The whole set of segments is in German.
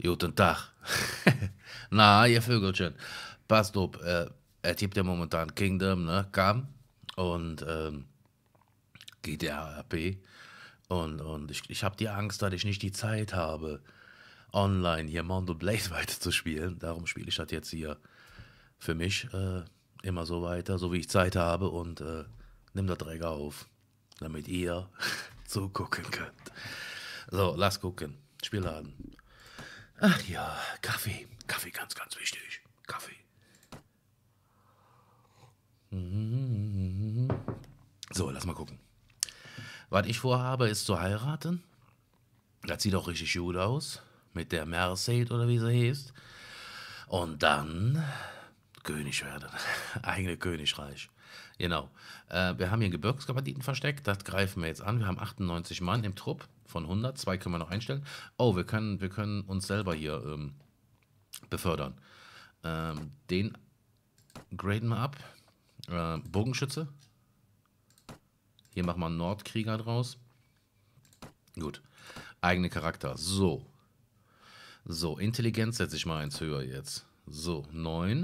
Guten Tag. Na, ihr Vögelchen, passt auf, es gibt ja momentan Kingdom, ne, kam und GTA RP und ich habe die Angst, dass ich nicht die Zeit habe, online hier Mountain Blade weiterzuspielen. Darum spiele ich das jetzt hier für mich immer so weiter, so wie ich Zeit habe und nimm das Dreck auf, damit ihr zugucken könnt. So, lass gucken. Spielladen. Ach ja, Kaffee. Kaffee ganz, ganz wichtig. Kaffee. So, lass mal gucken. Was ich vorhabe, ist zu heiraten. Das sieht auch richtig gut aus. Mit der Mercedes oder wie sie heißt. Und dann König werden. Eigene Königreich. Genau. Wir haben hier Gebirgskapaditen versteckt. Das greifen wir jetzt an. Wir haben 98 Mann im Trupp von 100. Zwei können wir noch einstellen. Oh, wir können uns selber hier befördern. Den graden wir ab. Bogenschütze. Hier machen wir einen Nordkrieger draus. Gut. Eigene Charakter. So. So, Intelligenz setze ich mal eins höher jetzt. So, 9.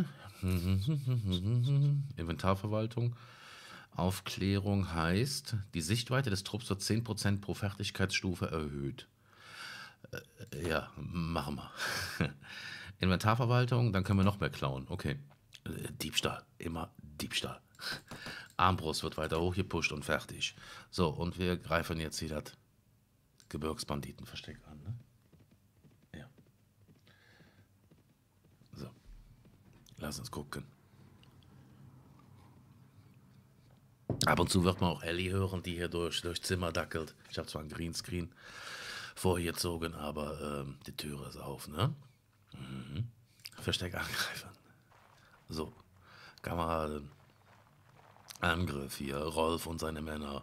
Inventarverwaltung. Aufklärung heißt, die Sichtweite des Trupps wird 10% pro Fertigkeitsstufe erhöht. Ja, machen wir. Inventarverwaltung, dann können wir noch mehr klauen. Okay. Diebstahl. Immer Diebstahl. Armbrust wird weiter hochgepusht und fertig. So, und wir greifen jetzt hier das Gebirgsbanditenversteck an. Ne? Ja. So, lass uns gucken. Ab und zu wird man auch Ellie hören, die hier durch Zimmer dackelt. Ich habe zwar einen Greenscreen vorgezogen, aber die Türe ist auf, ne? Versteck angreifen. So, Kameraden. Angriff hier, Rolf und seine Männer.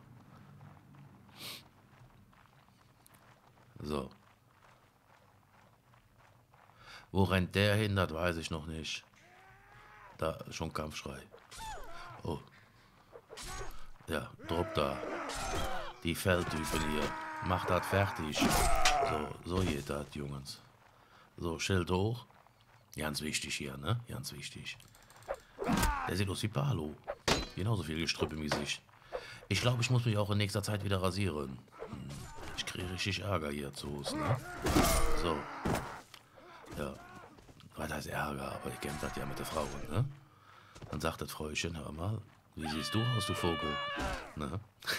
So. Wo rennt der hin, das weiß ich noch nicht. Da, schon Kampfschrei. Oh. Ja, Druck da. Die Feldtypen hier. Macht das fertig. So geht das, Jungs. So, Schild hoch. Ganz wichtig hier, ne? Ganz wichtig. Der sieht aus wie Palo. Genauso viel Gestrüpp im Gesicht. Ich glaube, ich muss mich auch in nächster Zeit wieder rasieren. Ich kriege richtig Ärger hier zu Hause, ne? So. Ja. Was heißt Ärger? Aber ich kenne das ja mit der Frau, ne? Dann sagt das Fräuchen, hör mal, wie siehst du aus, du Vogel? Ne?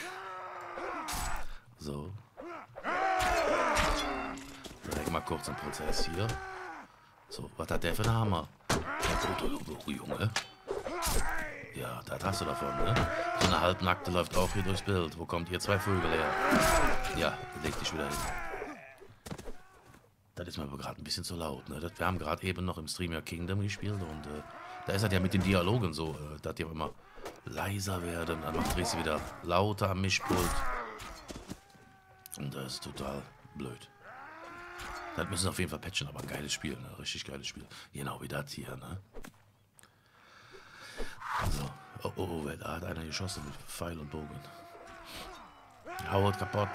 So. Direkt mal kurz einen Prozess hier. So, was hat der für einen Hammer? Oh, Junge. Ja, das hast du davon, ne? So eine Halbnackte läuft auch hier durchs Bild. Wo kommt hier zwei Vögel her? Ja, leg dich wieder hin. Das ist mir aber gerade ein bisschen zu laut, ne? Wir haben gerade eben noch im Stream ja Kingdom gespielt und da ist das ja mit den Dialogen so, dass die auch immer leiser werden. Dann drehst du wieder lauter am Mischpult. Und das ist total blöd. Das müssen sie auf jeden Fall patchen, aber ein geiles Spiel, ne? Richtig geiles Spiel. Genau wie das hier, ne? So. Oh, da hat einer geschossen mit Pfeil und Bogen. Haut kaputt.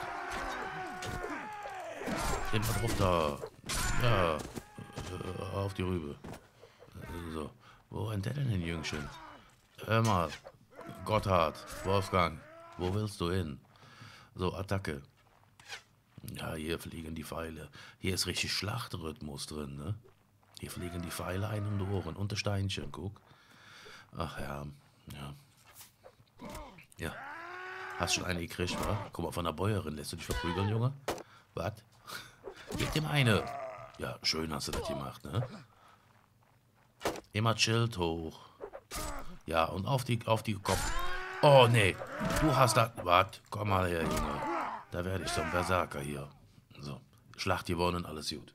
Immer drauf da. Ja. Auf die Rübe. So. Wo rennt der denn hin, Jüngchen? Hör mal. Gotthard. Wolfgang. Wo willst du hin? So, Attacke. Ja, hier fliegen die Pfeile. Hier ist richtig Schlachtrhythmus drin, ne? Hier fliegen die Pfeile ein um die Ohren. Und das Steinchen, guck. Ach ja. Ja. Ja. Hast schon eine gekriegt, wa? Guck mal, von der Bäuerin lässt du dich verprügeln, Junge? Was? Gib dem eine. Ja, schön hast du das gemacht, ne? Immer chillt hoch. Ja, und auf die Kopf. Oh, nee. Du hast das. Was? Komm mal her, Junge. Da werde ich zum Berserker hier. So. Schlacht gewonnen, alles gut.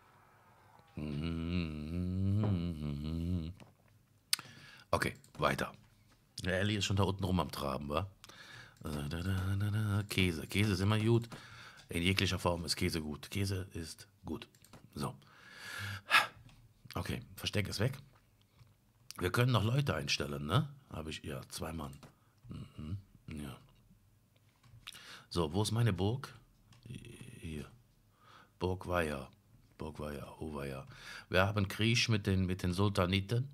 Okay, weiter. Der Ellie ist schon da unten rum am Traben, wa? Käse. Käse ist immer gut. In jeglicher Form ist Käse gut. Käse ist gut. So. Okay, Versteck ist weg. Wir können noch Leute einstellen, ne? Habe ich, ja, 2 Mann. Ja. So, wo ist meine Burg? Hier. Burg Weiher. Burgweier, Auweia. Wir haben Krieg mit den Sultaniten,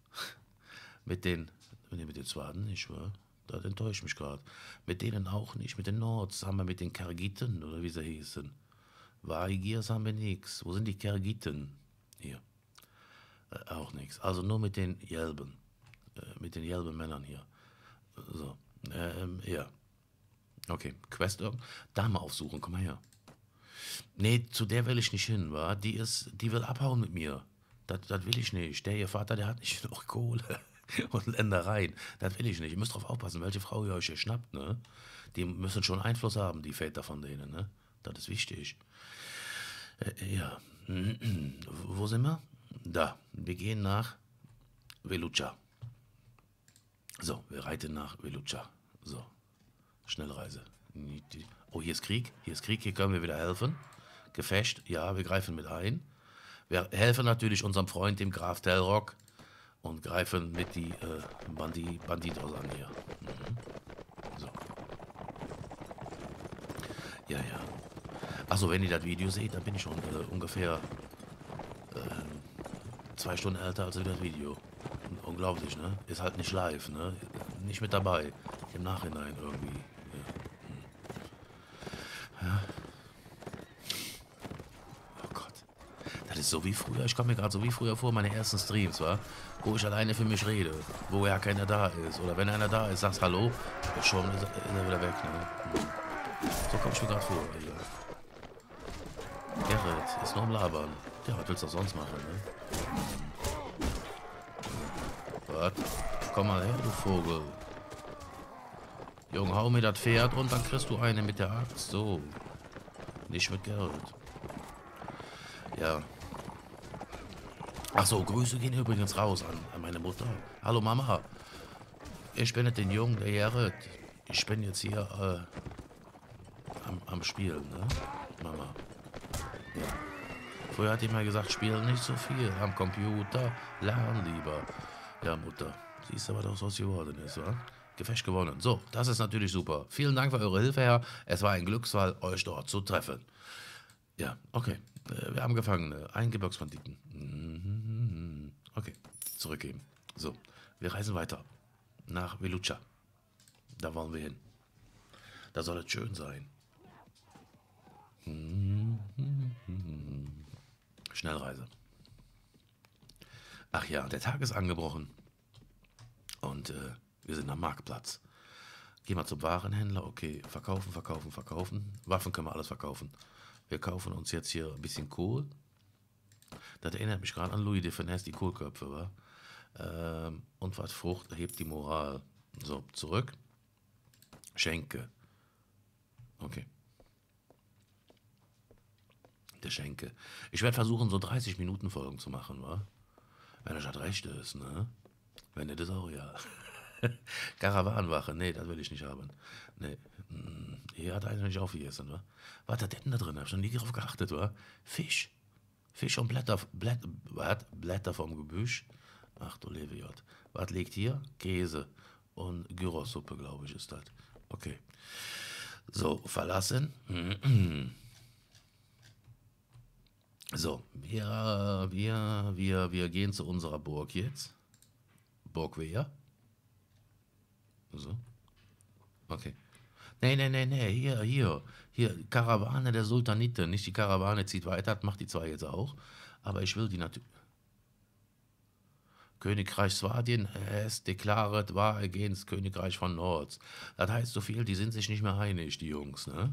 mit den Zwaden nicht, wa? Das enttäuscht mich gerade. Mit denen auch nicht, mit den Nords haben wir mit den Kergiten, oder wie sie hießen. Vahigirs haben wir nichts. Wo sind die Kergiten? Hier, auch nichts. Also nur mit den Jelben, mit den Jelben-Männern hier. So, ja. Okay, Quest Dame aufsuchen, komm mal her. Nee, zu der will ich nicht hin, wa? Die will abhauen mit mir. Das will ich nicht. Der ihr Vater, der hat nicht noch Kohle und Ländereien. Das will ich nicht. Ihr müsst drauf aufpassen, welche Frau ihr euch hier schnappt, ne? Die müssen schon Einfluss haben, die Väter von denen, ne? Das ist wichtig. Ja. Wo sind wir? Da. Wir gehen nach Veluccia. So, wir reiten nach Veluccia. So, Schnellreise. Oh, hier ist Krieg. Hier ist Krieg. Hier können wir wieder helfen. Gefecht. Ja, wir greifen mit ein. Wir helfen natürlich unserem Freund, dem Graf Telrock, und greifen mit die Banditos an hier. So. Ja, ja. Achso, wenn ihr das Video seht, dann bin ich schon ungefähr 2 Stunden älter als das Video. Unglaublich, ne? Ist halt nicht live, ne? Nicht mit dabei. Im Nachhinein irgendwie. Ja. Oh Gott. Das ist so wie früher. Ich komme mir gerade so wie früher vor, meine ersten Streams, wa? Wo ich alleine für mich rede. Wo ja keiner da ist. Oder wenn einer da ist, sagst Hallo. Schon ist er wieder weg, ne? So komme ich mir gerade vor. Ja. Gerrit ist nur am Labern. Ja, was willst du auch sonst machen, ne? Was? Komm mal her, du Vogel. Junge, hau mir das Pferd und dann kriegst du eine mit der Axt. So. Nicht mit Gerrit. Ja. Ach so, Grüße gehen übrigens raus an meine Mutter. Hallo Mama. Ich bin nicht den Jungen, der Gerrit. Ich bin jetzt hier am Spielen, ne? Mama. Ja. Früher hat die mal gesagt, spiel nicht so viel am Computer, lern lieber. Ja, Mutter, siehst aber doch, was geworden ist, wa? Gefecht gewonnen. So, das ist natürlich super. Vielen Dank für eure Hilfe, Herr. Es war ein Glücksfall, euch dort zu treffen. Ja, okay. Wir haben Gefangene. Ein Gebirgsbanditen. Okay, zurückgeben. So, wir reisen weiter. Nach Veluccia. Da wollen wir hin. Da soll es schön sein. Schnellreise. Ach ja, der Tag ist angebrochen. Und wir sind am Marktplatz. Gehen wir zum Warenhändler. Okay, verkaufen, verkaufen, verkaufen. Waffen können wir alles verkaufen. Wir kaufen uns jetzt hier ein bisschen Kohl. Das erinnert mich gerade an Louis de Funès, die Kohlköpfe, wa? Und was Frucht erhebt die Moral. So, zurück. Schenke. Okay. Der Schenke. Ich werde versuchen, so 30 Minuten Folgen zu machen, wa? Wenn das halt recht ist, ne? Wenn nicht, ist auch ja. Karawanenwache, nee, das will ich nicht haben. Nee, hier hat einer nicht aufgegessen, wa? Was hat der denn da drin? Hab schon nie drauf geachtet, wa? Fisch. Fisch und Blätter vom Gebüsch. Ach du liebe Gott. Was liegt hier? Käse und Gyrossuppe, glaube ich, ist das. Okay. So, verlassen. So, wir gehen zu unserer Burg jetzt. Burgwehr. So. Okay. Nee, hier, Karawane der Sultaniten. Nicht die Karawane zieht weiter, das macht die zwar jetzt auch, aber ich will die natürlich. Königreich Swardien, es deklaret war against Königreich von Nords. Das heißt so viel, die sind sich nicht mehr einig, die Jungs, ne?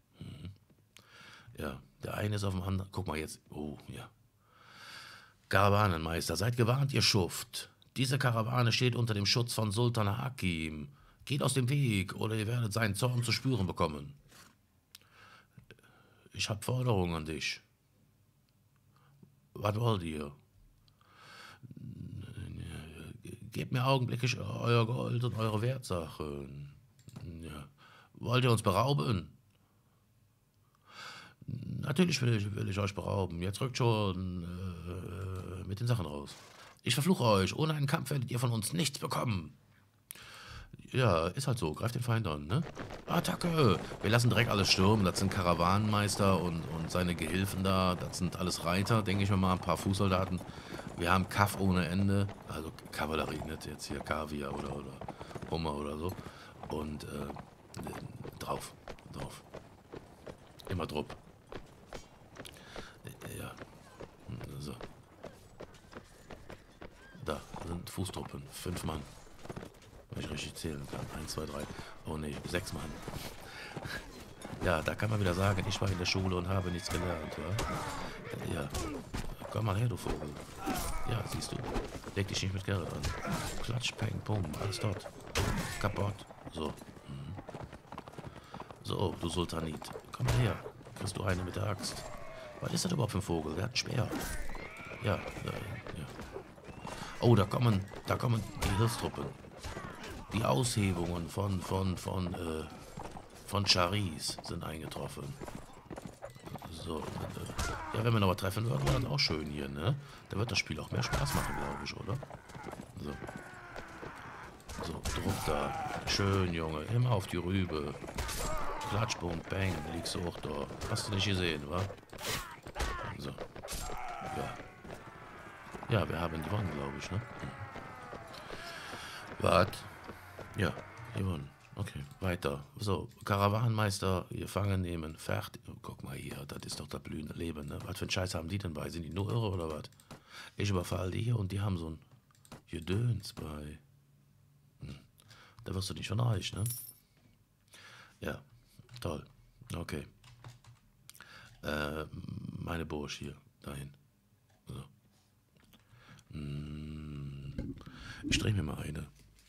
Ja, der eine ist auf dem anderen. Guck mal jetzt. Oh, ja. Karawanenmeister, seid gewarnt, ihr Schuft. Diese Karawane steht unter dem Schutz von Sultan Hakim. Geht aus dem Weg, oder ihr werdet seinen Zorn zu spüren bekommen. Ich habe Forderungen an dich. Was wollt ihr? Gebt mir augenblicklich euer Gold und eure Wertsachen. Ja. Wollt ihr uns berauben? Natürlich will ich euch berauben. Jetzt rückt schon mit den Sachen raus. Ich verfluche euch. Ohne einen Kampf werdet ihr von uns nichts bekommen. Ja, ist halt so. Greift den Feind an, ne? Attacke! Wir lassen direkt alles stürmen. Das sind Karawanenmeister und seine Gehilfen da. Das sind alles Reiter, denke ich mir mal. Ein paar Fußsoldaten. Wir haben Kaff ohne Ende. Also Kavallerie, nicht jetzt hier Kaviar oder Hummer oder so. Und drauf. Drauf. Immer Drupp. Ja. So. Da sind Fußtruppen. 5 Mann. Wenn ich richtig zählen kann. 1, 2, 3. Oh ne, 6 Mann. Ja, da kann man wieder sagen, ich war in der Schule und habe nichts gelernt, ja? Ja. Komm mal her, du Vogel. Ja, siehst du. Leg dich nicht mit Gerrit an. Klatsch, peng, pum, alles dort. Kaputt. So. So, du Sultanit. Komm mal her. Kriegst du eine mit der Axt. Was ist das überhaupt für ein Vogel? Der hat einen Speer. Ja, ja. Oh, da kommen die Hilfstruppen. Die Aushebungen von Charis sind eingetroffen. So, ja, wenn wir noch mal treffen würden, wäre das auch schön hier, ne? Da wird das Spiel auch mehr Spaß machen, glaube ich, oder? So. So, Druck da. Schön, Junge. Immer auf die Rübe. Klatsch, bum, bang. Liegst du auch da. Hast du nicht gesehen, wa? So. Ja. Ja, wir haben gewonnen, glaube ich, ne? Was? Ja, gewonnen. Okay, weiter. So, Karawanenmeister, gefangen nehmen, fertig. Oh, guck mal hier, das ist doch das blühende Leben, ne? Was für einen Scheiß haben die denn bei? Sind die nur irre oder was? Ich überfall die hier und die haben so ein Gedöns bei. Da wirst du nicht von reich, ne? Ja, toll. Okay. Meine Bursch hier, dahin. So. Ich drehe mir mal eine.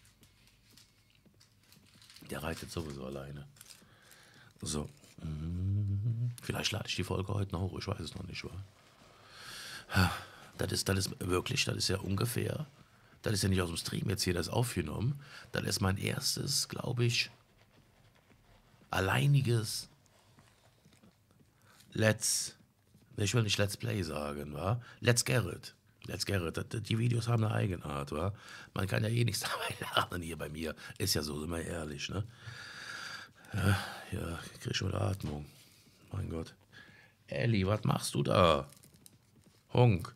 Der reitet sowieso alleine. So. Vielleicht lade ich die Folge heute noch hoch, ich weiß es noch nicht, wa? Das ist wirklich, das ist ja ungefähr, das ist ja nicht aus dem Stream jetzt hier, das aufgenommen. Das ist mein erstes, glaube ich, alleiniges ich will nicht Let's Play sagen, wa? Let's Gerrit. Let's Gerrit. Die Videos haben eine Eigenart, wa? Man kann ja eh nichts dabei lernen hier bei mir. Ist ja so, sind wir ehrlich, ne? Ja, ich krieg schon Atmung. Mein Gott. Elli, was machst du da? Honk.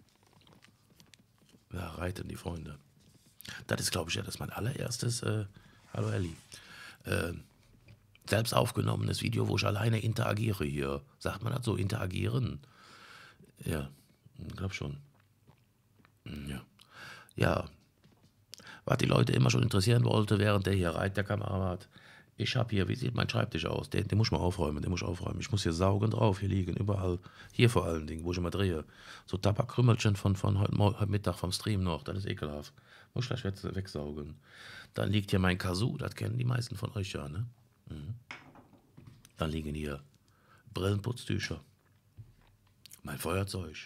Ja, reiten die Freunde. Das ist, glaube ich, ja, das ist mein allererstes, hallo Elli, selbst aufgenommenes Video, wo ich alleine interagiere hier. Sagt man das so, interagieren? Ja, glaub schon. Ja. Ja, was die Leute immer schon interessieren wollte, während der hier reitet, der Kamerad. Ich habe hier, wie sieht mein Schreibtisch aus? Den muss ich mal aufräumen, den muss ich aufräumen. Ich muss hier saugen drauf, hier liegen, überall. Hier vor allen Dingen, wo ich immer drehe. So Tabakkrümmelchen von heute Mittag vom Stream noch, das ist ekelhaft. Muss ich gleich wegsaugen. Dann liegt hier mein Kazoo, das kennen die meisten von euch ja, ne? Dann liegen hier Brillenputztücher, mein Feuerzeug,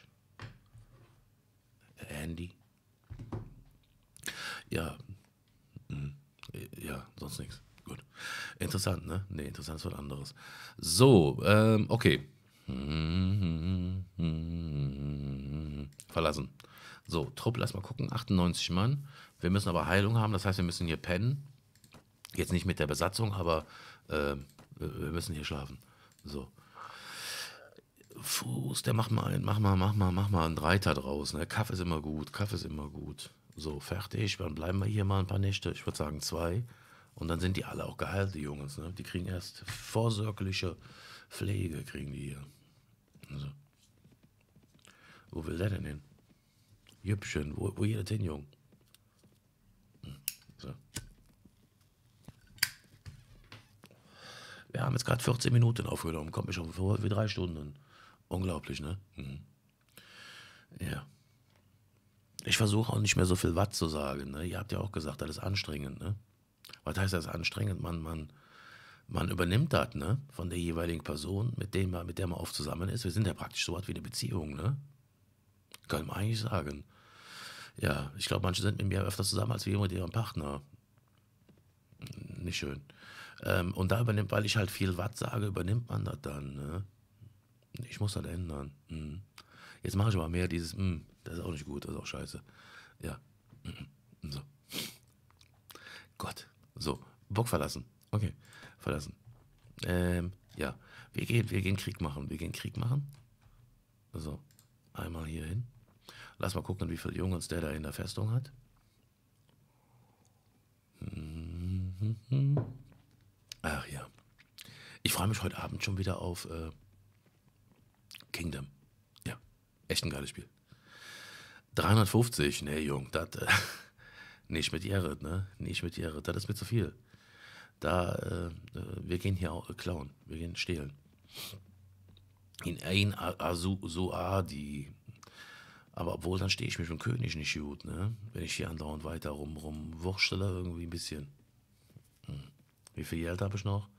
Handy. Ja, ja, sonst nichts. Gut. Interessant, ne? Ne, interessant ist was anderes. So, okay. Verlassen. So, Trupp, lass mal gucken. 98 Mann. Wir müssen aber Heilung haben, das heißt, wir müssen hier pennen. Jetzt nicht mit der Besatzung, aber wir müssen hier schlafen. So. Fuß, der mach mal einen Reiter draus. Ne? Kaff ist immer gut, Kaff ist immer gut. So, fertig. Dann bleiben wir hier mal ein paar Nächte. Ich würde sagen 2. Und dann sind die alle auch geheilt, die Jungs. Ne? Die kriegen erst vorsorgliche Pflege, kriegen die hier. So. Wo will der denn hin? Jüppchen, wo geht das hin, Jung? So. Wir haben jetzt gerade 14 Minuten aufgenommen. Kommt mir schon vor wie 3 Stunden. Unglaublich, ne? Ja. Ich versuche auch nicht mehr so viel Watt zu sagen. Ne? Ihr habt ja auch gesagt, das ist anstrengend. Ne? Was heißt das anstrengend? Man übernimmt das, ne? Von der jeweiligen Person, mit der man oft zusammen ist. Wir sind ja praktisch so was wie eine Beziehung, ne? Kann man eigentlich sagen. Ja, ich glaube, manche sind mit mir öfter zusammen als wir mit ihrem Partner. Nicht schön. Und da übernimmt, weil ich halt viel Watt sage, übernimmt man das dann, ne? Ich muss das ändern. Jetzt mache ich aber mehr dieses, das ist auch nicht gut, das ist auch scheiße. Ja. So. Gott. So, Burg verlassen. Okay, verlassen. Ja, wir gehen Krieg machen. Wir gehen Krieg machen. So, einmal hier hin. Lass mal gucken, wie viele Jungs der da in der Festung hat. Ach ja. Ich freue mich heute Abend schon wieder auf Kingdom. Ja, echt ein geiles Spiel. 350, nee, Jung, das nicht mit Jared, ne? Nicht mit Jared, das ist mir zu viel. Wir gehen hier auch klauen, wir gehen stehlen. In ein Asuadi. Aber obwohl, dann stehe ich mich mit dem König nicht gut, ne? Wenn ich hier andauernd weiter rumwurstele, irgendwie ein bisschen. Wie viel Geld habe ich noch?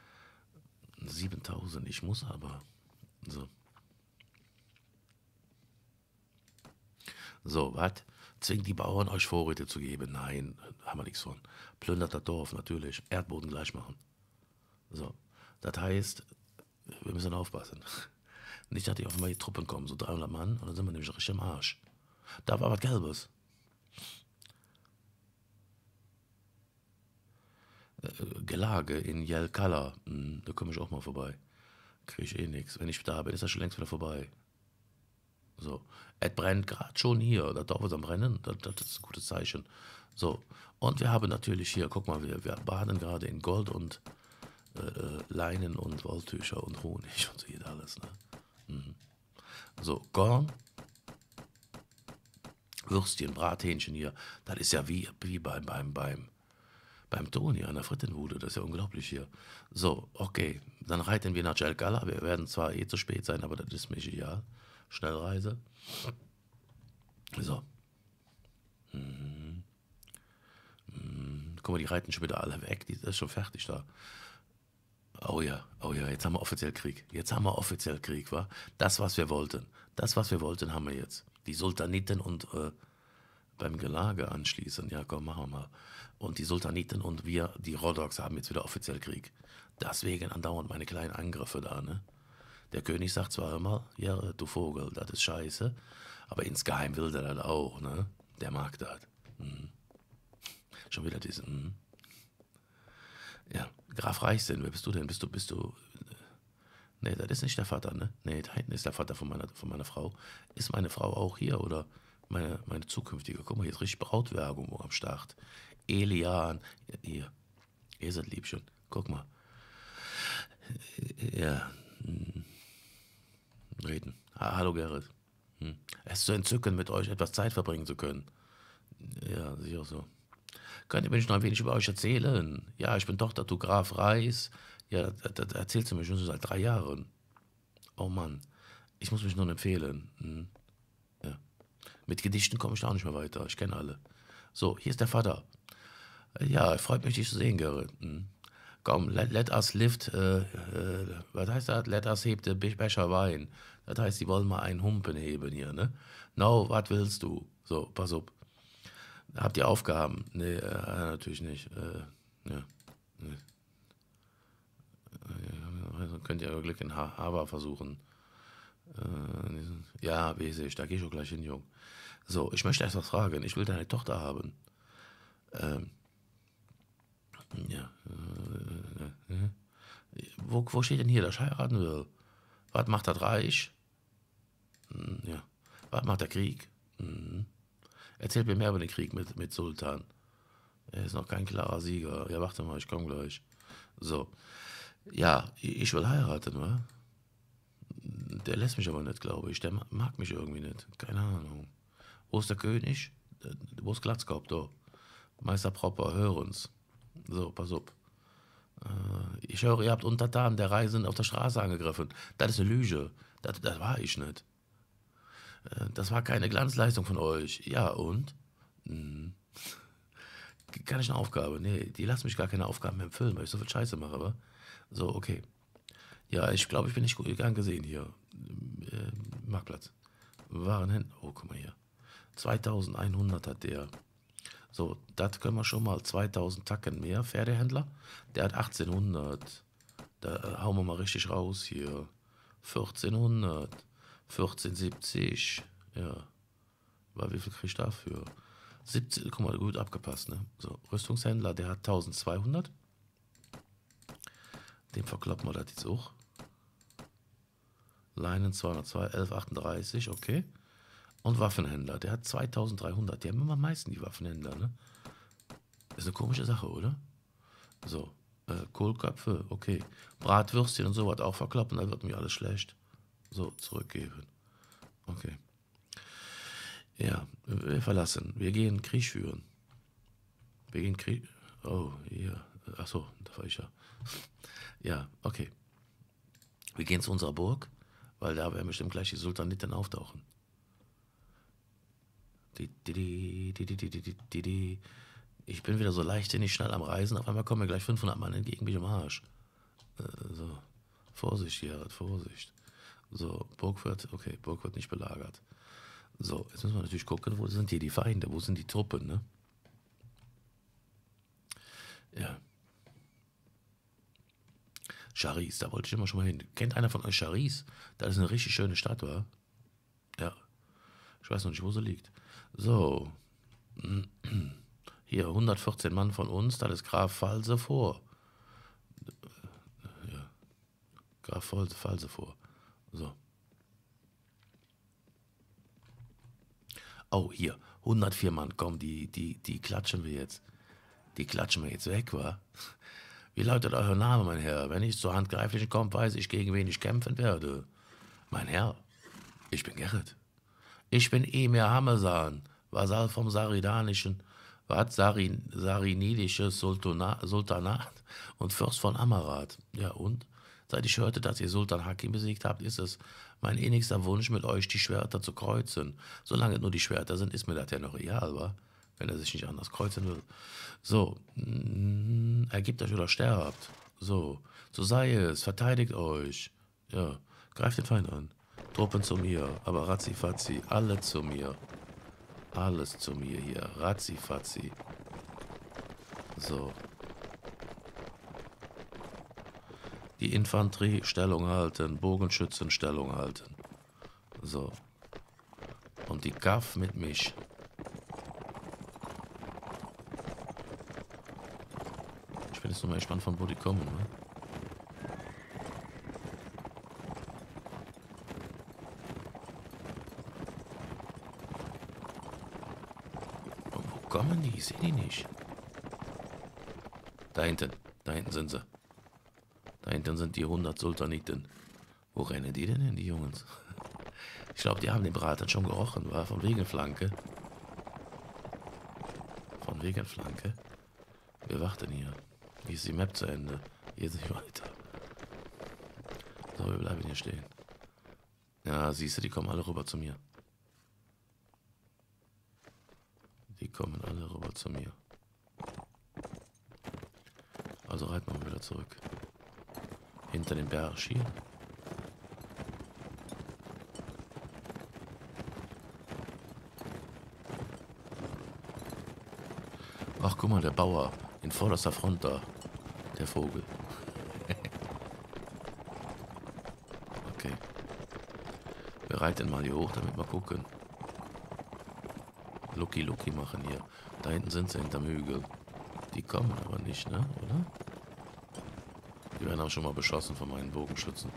7000, ich muss aber. So. So, was? Zwingt die Bauern euch Vorräte zu geben? Nein, haben wir nichts von. Plündert das Dorf, natürlich. Erdboden gleich machen. So. Das heißt, wir müssen aufpassen. Nicht, dass die auf einmal die Truppen kommen, so 300 Mann, und dann sind wir nämlich richtig im Arsch. Da war was Gelbes. Gelage in Jelkala, da komme ich auch mal vorbei. Kriege ich eh nichts. Wenn ich da bin, ist das schon längst wieder vorbei. So, es brennt gerade schon hier, das Dorf ist am Brennen, das ist ein gutes Zeichen. So, und wir haben natürlich hier, guck mal, wir baden gerade in Gold und Leinen und Wolltücher und Honig und so geht alles, ne? So, Korn, Würstchen, Brathähnchen hier, das ist ja wie beim Toni an der Frittenbude, das ist ja unglaublich hier. So, okay, dann reiten wir nach Jelgala, wir werden zwar eh zu spät sein, aber das ist mir ideal. Schnellreise. So. Guck mal, die reiten schon wieder alle weg, das ist schon fertig da. Oh ja, jetzt haben wir offiziell Krieg. Jetzt haben wir offiziell Krieg, wa? Das, was wir wollten. Das, was wir wollten, haben wir jetzt. Die Sultaniten und beim Gelage anschließen. Ja, komm, machen wir mal. Und die Sultaniten und wir, die Rodoks, haben jetzt wieder offiziell Krieg. Deswegen andauernd meine kleinen Angriffe da, ne? Der König sagt zwar immer, ja, du Vogel, das ist scheiße, aber insgeheim will der das auch, ne? Der mag das. Schon wieder diesen. Ja, Graf Reichsinn, wer bist du denn? Bist du. Nee, das ist nicht der Vater, ne? Nee, da hinten ist der Vater von meiner Frau. Ist meine Frau auch hier oder meine zukünftige? Guck mal, hier ist richtig Brautwerbung am Start. Elian, hier, ihr seid Liebchen, guck mal. Ja, reden. Hallo Gerrit. Es ist so entzückend, mit euch etwas Zeit verbringen zu können. Ja, sicher so. Könnt ihr mir nicht noch ein wenig über euch erzählen? Ja, ich bin Tochter zu Graf Reis. Ja, das erzählst du mir schon seit 3 Jahren. Oh Mann, ich muss mich nur empfehlen. Ja. Mit Gedichten komme ich da auch nicht mehr weiter. Ich kenne alle. So, hier ist der Vater. Ja, freut mich, dich zu sehen, Gerrit. Komm, let us lift, was heißt das? Let us heb den Becher Wein. Das heißt, die wollen mal einen Humpen heben hier, ne? No, was willst du? So, pass auf. Habt ihr Aufgaben? Nee, natürlich nicht. Ja. Nee. Könnt ihr euer Glück in Hava versuchen. Ja, weiß ich, da geh ich auch gleich hin, Jung. So, ich möchte erst was fragen. Ich will deine Tochter haben. Ja. Wo steht denn hier, dass ich heiraten will? Was macht das Reich? Ja. Was macht der Krieg? Erzählt mir mehr über den Krieg mit Sultan. Er ist noch kein klarer Sieger. Ja, warte mal, ich komme gleich. So. Ja, ich will heiraten, wa? Der lässt mich aber nicht, glaube ich. Der mag mich irgendwie nicht. Keine Ahnung. Wo ist der König? Wo ist Glatzkopf, da? Meister Propper, hör uns. So, pass auf. Ich höre, ihr habt Untertanen der Reisenden auf der Straße angegriffen. Das ist eine Lüge. Das war ich nicht. Das war keine Glanzleistung von euch. Ja, und? Kann ich eine Aufgabe? Nee, die lassen mich gar keine Aufgaben mehr im Film, weil ich so viel Scheiße mache, aber. So, okay. Ja, ich glaube, ich bin nicht gut gern gesehen hier. Marktplatz. Waren hin. Oh, guck mal hier. 2100 hat der. So, das können wir schon mal. 2000 Tacken mehr. Pferdehändler. Der hat 1800. Da hauen wir mal richtig raus hier. 1400. 1470. Ja. Wie viel krieg ich dafür? 17, guck mal, gut abgepasst, ne? So, Rüstungshändler, der hat 1200. Dem verkloppen wir das jetzt auch. Leinen 202, 1138, okay. Und Waffenhändler, der hat 2300. Die haben immer am meisten, die Waffenhändler, ne? Ist eine komische Sache, oder? So, Kohlköpfe, okay. Bratwürstchen und sowas auch verkloppen, da wird mir alles schlecht. So, zurückgeben. Okay. Ja, wir verlassen. Wir gehen Krieg führen. Wir gehen Krieg... Oh, hier. Achso, da war ich ja. Ja, okay. Wir gehen zu unserer Burg, weil da werden bestimmt gleich die Sultaniten auftauchen. Ich bin wieder so leichtsinnig schnell am Reisen. Auf einmal kommen mir gleich 500 Mann entgegen, bin ich am Arsch. So, Vorsicht, Gerhard, Vorsicht. So, Burg wird, okay, Burg wird nicht belagert. So, jetzt müssen wir natürlich gucken, wo sind hier die Feinde, wo sind die Truppen, ne? Ja. Charis, da wollte ich immer schon mal hin. Kennt einer von euch Charis? Das ist eine richtig schöne Stadt, wa? Ja. Ich weiß noch nicht, wo sie liegt. So. Hier, 114 Mann von uns, das ist Graf False vor. Ja. Graf False vor. So. Oh, hier, 104 Mann, komm, die klatschen wir jetzt. Die klatschen wir jetzt weg, wa? Wie lautet euer Name, mein Herr? Wenn ich zur Handgreiflichen komme, weiß ich, gegen wen ich kämpfen werde. Mein Herr, ich bin Gerrit. Ich bin Emir Hamesan, Vasall vom Saridanischen, Sarinidisches Sultanat und Fürst von Amarat. Ja, und? Seit ich hörte, dass ihr Sultan Hakim besiegt habt, ist es mein innigster Wunsch, mit euch die Schwerter zu kreuzen. Solange nur die Schwerter sind, ist mir das ja noch real, wa? Wenn er sich nicht anders kreuzen will. So, ergebt euch oder sterbt. So sei es, verteidigt euch. Ja, greift den Feind an. Truppen zu mir, aber ratzifatzi, alle zu mir. Alles zu mir hier, ratzifatzi. So. Die Infanterie Stellung halten, Bogenschützen Stellung halten. So. Und die Kaff mit mich. Ich bin jetzt nur mal gespannt, von wo die kommen, ne? Und wo kommen die? Ich sehe die nicht. Da hinten sind sie. Da hinten sind die 100 Sultaniten. Wo rennen die denn hin, die Jungs? Ich glaube, die haben den Braten schon gerochen, war von wegen Flanke. Von wegen Flanke. Wir warten hier. Hier ist die Map zu Ende. Hier ist nicht weiter. So, wir bleiben hier stehen. Ja, siehst du, die kommen alle rüber zu mir. Die kommen alle rüber zu mir. Also reiten wir wieder zurück. Hinter dem Berg hier. Ach, guck mal, der Bauer in vorderster Front da. Der Vogel. Okay. Wir reiten mal hier hoch, damit wir gucken. Lucky machen hier. Da hinten sind sie hinterm Hügel. Die kommen aber nicht, ne? Oder? Die werden auch schon mal beschossen von meinen Bogenschützen.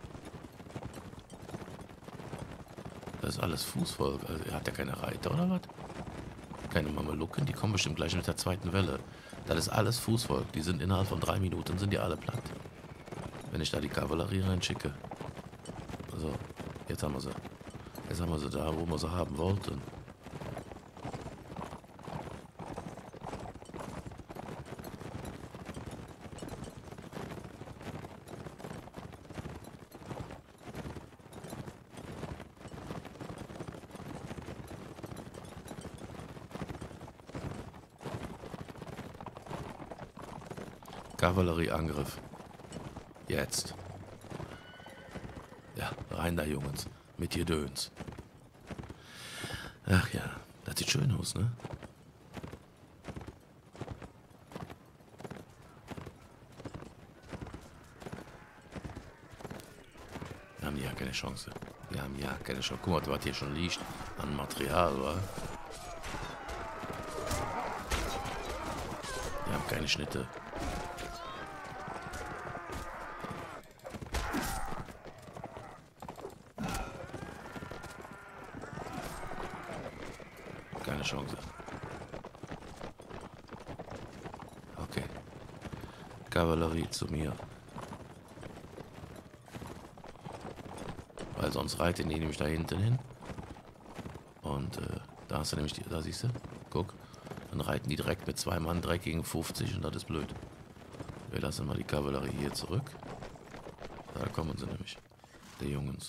Das ist alles Fußvolk. Also, hat der keine Reiter oder was? Keine Mamelucken, die kommen bestimmt gleich mit der zweiten Welle. Das ist alles Fußvolk. Die sind innerhalb von 3 Minuten sind die alle platt. Wenn ich da die Kavallerie reinschicke. So, jetzt haben wir sie. Jetzt haben wir sie da, wo wir sie haben wollten. Kavallerieangriff. Jetzt. Ja, rein da, Jungs. Mit ihr Döns. Ach ja, das sieht schön aus, ne? Wir haben ja keine Chance. Wir haben ja keine Chance. Guck mal, was hier schon liegt an Material, wa? keine Schnitte. Keine Chance. Okay. Kavallerie zu mir. Weil sonst reiten die nämlich da hinten hin. Und da hast du nämlich, da siehst du, guck. Dann reiten die direkt mit 2 Mann direkt gegen 50 und das ist blöd. Wir lassen mal die Kavallerie hier zurück. Da kommen sie nämlich. Die Jungs.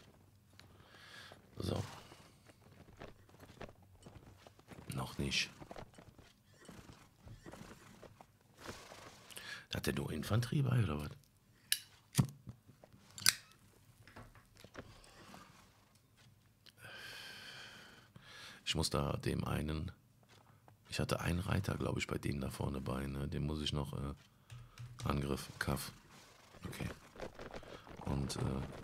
So. Noch nicht. Hat der nur Infanterie bei oder was? Ich muss da dem einen... Ich hatte einen Reiter, glaube ich, bei denen da vorne bei. Ne? Den muss ich noch... Angriff, Kaff. Okay. Und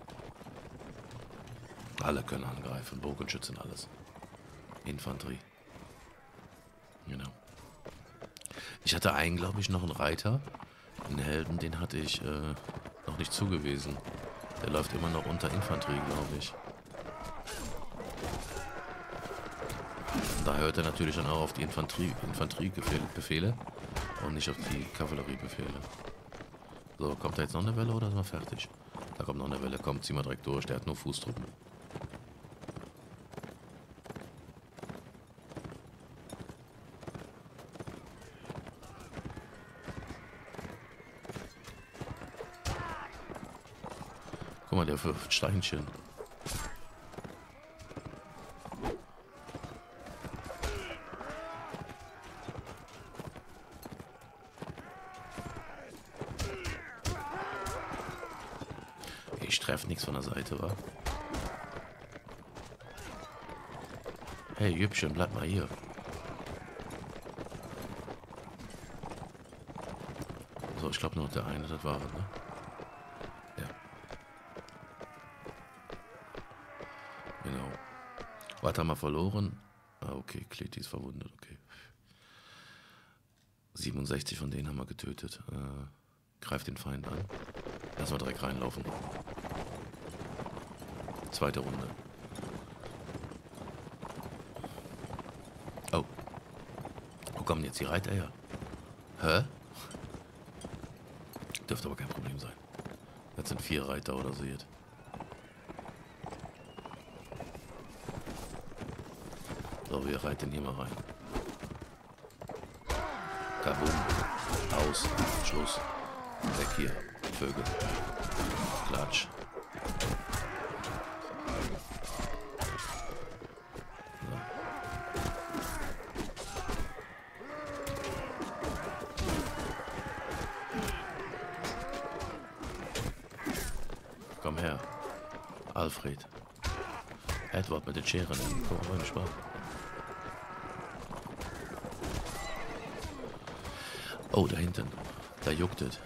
alle können angreifen. Bogenschützen, alles. Infanterie. Genau. Ich hatte einen, glaube ich, noch einen Reiter. Einen Helden, den hatte ich noch nicht zugewiesen. Der läuft immer noch unter Infanterie, glaube ich. Und da hört er natürlich dann auch auf die Infanteriebefehle und nicht auf die Kavalleriebefehle. So, kommt da jetzt noch eine Welle oder sind wir fertig? Da kommt noch eine Welle, komm, zieh mal direkt durch, der hat nur Fußtruppen. Guck mal, der wirft Steinchen. Ich treffe nichts von der Seite, wa? Hey, Jüppchen, bleib mal hier. So, ich glaube nur noch der eine, das war er, ne? Ja. Genau. Was haben wir verloren? Ah, okay, Kleti ist verwundet, okay. 67 von denen haben wir getötet. Greift den Feind an. Lass mal direkt reinlaufen. Zweite Runde. Oh. Wo kommen jetzt die Reiter her? Hä? Dürfte aber kein Problem sein. Das sind 4 Reiter oder so jetzt. So, wir reiten hier mal rein. Kabum. Aus. Schluss. Weg hier. Vögel. Klatsch. So. Komm her. Alfred. Edward mit den Scheren. Guck mal, Spaß. Oh, da hinten. Da juckt es.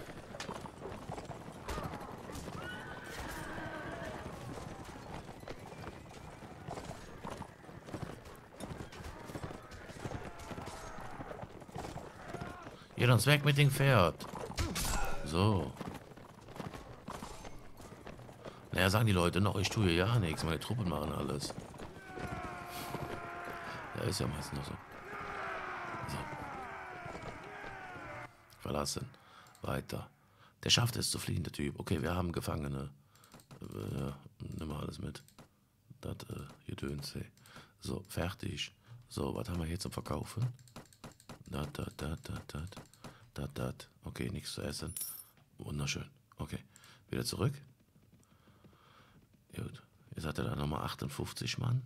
Geht uns weg mit dem Pferd. So. Naja, sagen die Leute noch, ich tue ja nichts. Meine Truppen machen alles. Ja, ist ja meistens noch so. So. Verlassen. Weiter. Der schafft es zu fliehen, der Typ. Okay, wir haben Gefangene. Nimm mal alles mit. Das, Gedöns, ey. So, fertig. So, was haben wir hier zum Verkaufen? Dat. Okay, nichts zu essen. Wunderschön. Okay, wieder zurück. Gut. Jetzt hat er da nochmal 58 Mann.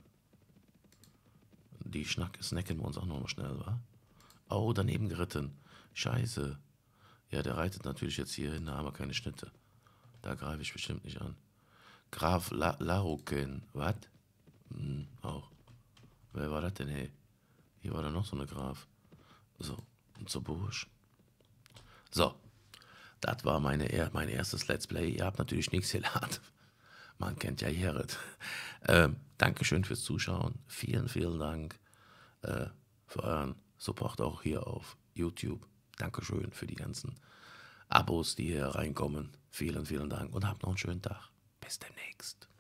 Die snacken wir uns auch nochmal schnell, wa? Oh, daneben geritten. Scheiße. Ja, der reitet natürlich jetzt hier hin, da haben wir keine Schnitte. Da greife ich bestimmt nicht an. Graf Laruken. Was? Auch. Wer war das denn, hey? Hier war da noch so eine Graf. So, und zur Bursch. So, das war mein erstes Let's Play. Ihr habt natürlich nichts gelernt. Man kennt ja Jared. Dankeschön fürs Zuschauen. Vielen Dank für euren Support auch hier auf YouTube. Dankeschön für die ganzen Abos, die hier reinkommen. Vielen, vielen Dank und habt noch einen schönen Tag. Bis demnächst.